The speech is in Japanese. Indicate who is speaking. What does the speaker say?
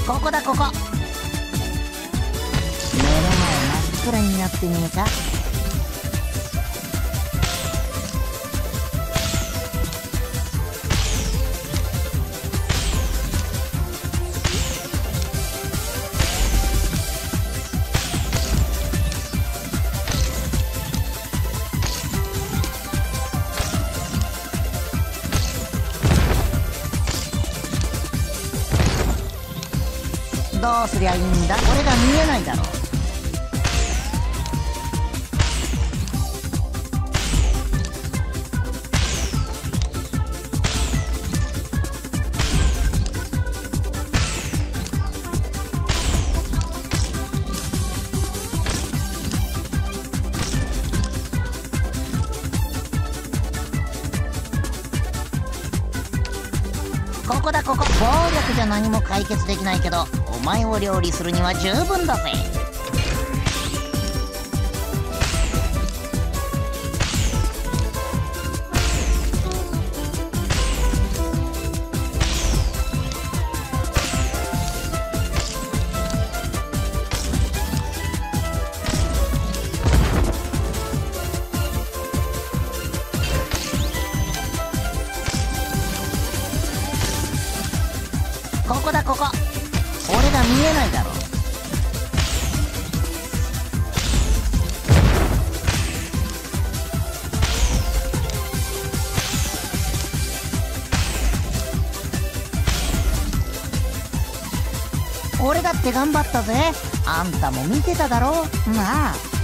Speaker 1: ここだここ。目の前真っ暗になってねえか。どうすりゃいいんだ。俺が見えないだろう。ここだここ。暴力じゃ何も解決できないけど、お前を料理するには十分だぜ。ここだここ。俺が見えないだろう。俺だって頑張ったぜ。あんたも見てただろ。なあ。